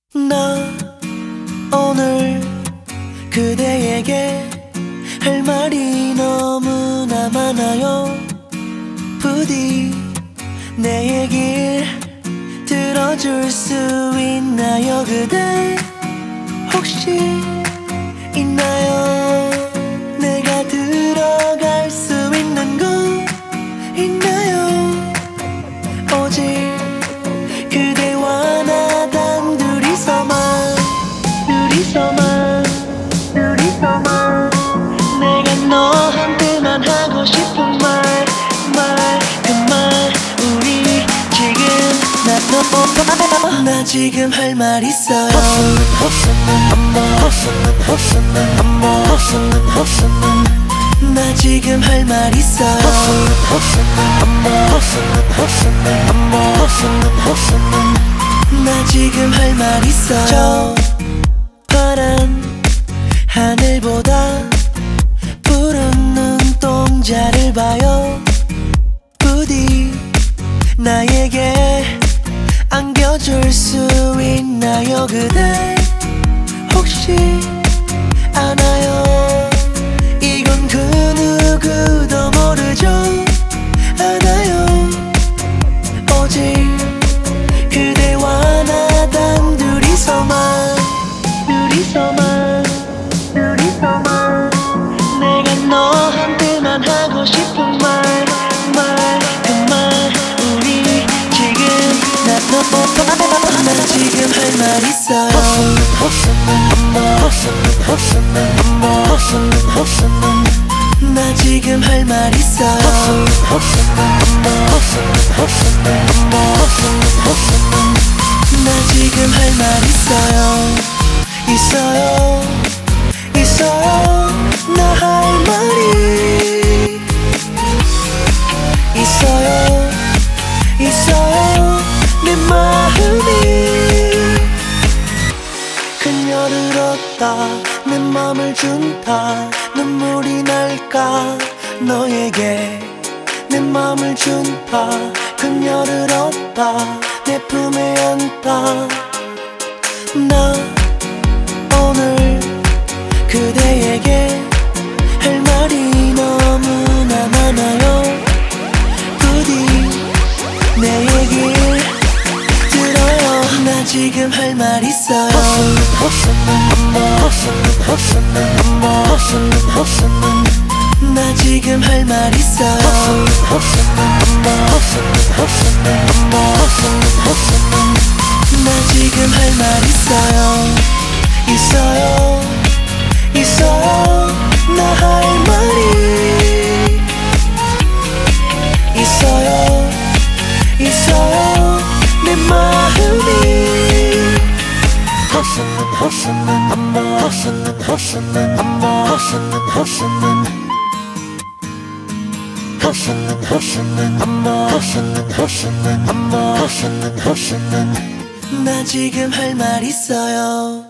나 오늘 그대에게 할 말이 너무나 많아요. 부디 내 얘길 들어줄 수 있나요? 그대 혹시 있나요? 내가 들어갈 수 있는 곳 있나요? 오직 그대와 나 단둘이서만 둘이서만 내가 너한테만 하고 싶은 그 말 우리 지금 나 지금 할 말 있어요. 나 지금 할 말 있어요. 나 지금 할 말 있어요. 저 파란 하늘보다 푸른 눈동자를 봐요. 부디 나에게 안겨줄 수 있나요? 그대 혹시 아나요? 이건 그 누구도 모르죠. 아나요? 오직 그대와 나 단둘이서만 내가 너한테만 하고 싶은 그 말 우리 지금 나 지금 할 말 있어요. 나 지금 할 말 있어요. 나 지금 할 말 있어요. 나 할 말이 있어요. 내 마음이 그녀를 얻다 내 맘을 준다. 눈물이 날까 너에게 내 맘을 준다. 그녀를 얻다 내 품에 안다. 나 오늘 그대에게 할 말이 너무나 많아요. 부디 내 얘길 들어요. 나 지금 할 말 있어요. 나 지금 할 말 있어요. 나 지금 할 말 있어요. 나 할 말이 있어요. 내 마음이 나 지금 할 말 있어요.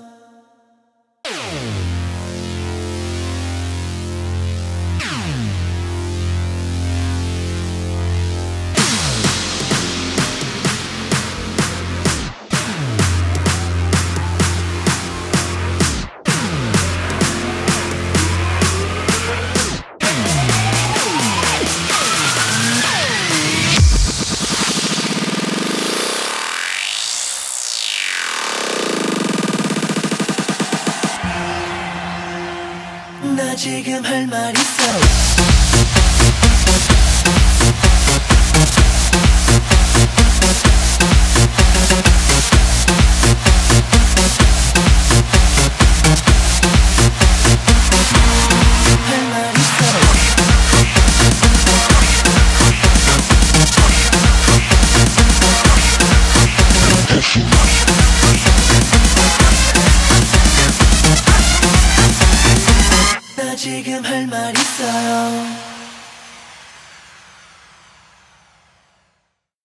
나 지금 할 말 있어.